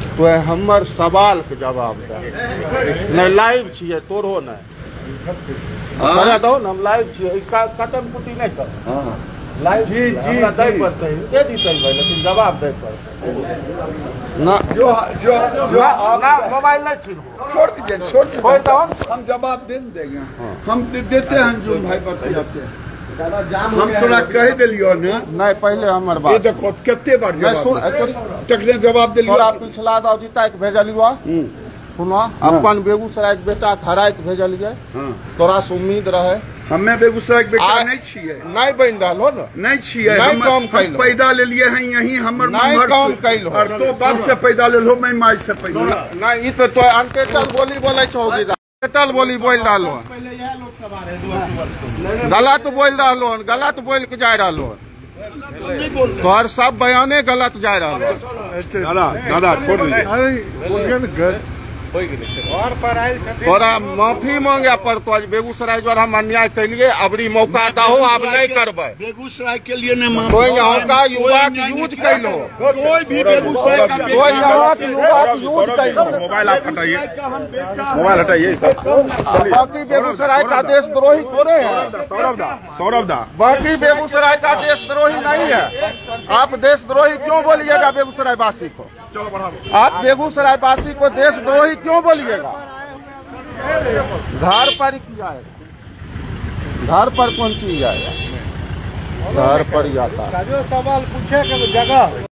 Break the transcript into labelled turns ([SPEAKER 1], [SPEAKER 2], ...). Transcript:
[SPEAKER 1] तो हमर सवाल के जवाब दे। नहीं लाइव छिए तोरो नहीं करा दो न, हम लाइव छिए कटन कुटी नहीं कर लाइव जी हमरा दे पड़ते के दितल भाई, लेकिन जवाब दे पड़ते ना जो ना मोबाइल नहीं छीन
[SPEAKER 2] छोड़ दीजिए हम जवाब देंगे। हम देते हैं अंजुम भाई बतियाते हैं, हम तोरा कह दिलियो ना।
[SPEAKER 1] नहीं पहले हमर बात
[SPEAKER 2] ये देखो कितने बार तकने जवाब दिलियो।
[SPEAKER 1] तोरा पिछला दाव जीता के भेजलियो सुनो, अपन बेगूसराय के बेटा खराय के भेजलिए, तोरा से उम्मीद रहे।
[SPEAKER 2] हमें बेगूसराय के बेटा नहीं छिए,
[SPEAKER 1] नहीं बन रहा न,
[SPEAKER 2] नहीं छिए,
[SPEAKER 1] नहीं काम कैलो,
[SPEAKER 2] पैदा ले लिए हैं यही हमर
[SPEAKER 1] नहीं काम कैलो,
[SPEAKER 2] और तो बाप से पैदा ले लो, मैं माई से पैदा
[SPEAKER 1] नहीं। ये तो अनटेटल बोली बोले छौगी, अनटेटल बोली बोल डालो, गलत बोल डालो, गलत बोल के जा रहा तोहर सब बयाने गलत जा रहा।
[SPEAKER 2] दादा छोड़ दीजिए,
[SPEAKER 1] तोरा माफी मांगे पड़तो। आज बेगूसराय द्वारा हम अन्याय कैलिए, अबरी मौका दहो, अब नहीं करबे।
[SPEAKER 2] बेगूसराय के लिए न
[SPEAKER 1] कोई यहाँ का युवा यूज कैलो,
[SPEAKER 2] कोई भी बेगूसराय का
[SPEAKER 1] कोई यहाँ के युवा यूज कैलो।
[SPEAKER 2] मोबाइल आप हटाइए, मोबाइल हटाइए।
[SPEAKER 1] बाकी बेगूसराय का देशद्रोही थोड़े है
[SPEAKER 2] सौरभ दा,
[SPEAKER 1] बाकी बेगूसराय का देशद्रोही नहीं है। आप देशद्रोही क्यों बोलिएगा बेगूसराय वासी को? आप बेगूसराय वासी को देशद्रोही क्यों बोलिएगा? घर पर किया है, घर पर कौन चीज आएगा? घर पर ही आता है।
[SPEAKER 3] जो सवाल पूछे जगह